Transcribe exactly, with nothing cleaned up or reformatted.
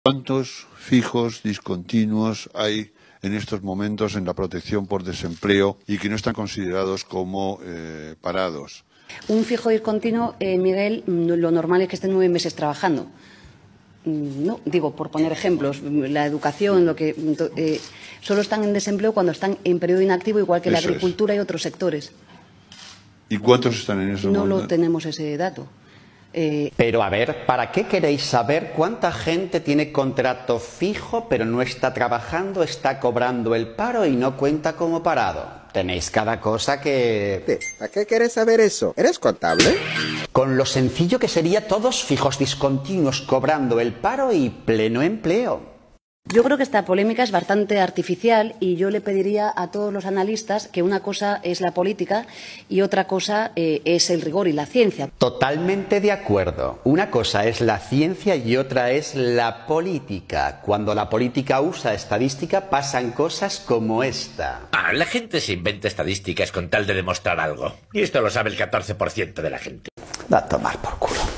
¿Cuántos fijos discontinuos hay en estos momentos en la protección por desempleo y que no están considerados como eh, parados? Un fijo discontinuo, eh, Miguel, lo normal es que estén nueve meses trabajando. No, digo, por poner ejemplos, la educación, lo que eh, solo están en desempleo cuando están en periodo inactivo, igual que la Eso agricultura es. y otros sectores. ¿Y cuántos están en esos No momentos? lo tenemos ese dato. Eh... Pero a ver, ¿para qué queréis saber cuánta gente tiene contrato fijo pero no está trabajando, está cobrando el paro y no cuenta como parado? Tenéis cada cosa que... ¿Para qué quieres saber eso? ¿Eres contable? Con lo sencillo que sería todos fijos discontinuos cobrando el paro y pleno empleo. Yo creo que esta polémica es bastante artificial y yo le pediría a todos los analistas que una cosa es la política y otra cosa eh, es el rigor y la ciencia. Totalmente de acuerdo. Una cosa es la ciencia y otra es la política. Cuando la política usa estadística pasan cosas como esta. Ah, la gente se inventa estadísticas con tal de demostrar algo. Y esto lo sabe el catorce por ciento de la gente. Va a tomar por culo.